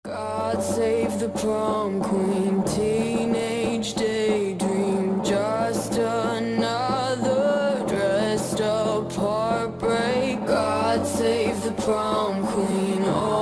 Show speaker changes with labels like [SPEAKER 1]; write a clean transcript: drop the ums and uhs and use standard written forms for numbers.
[SPEAKER 1] God save the prom queen, teenage daydream, just another dressed up heartbreak. God save the prom queen. Oh.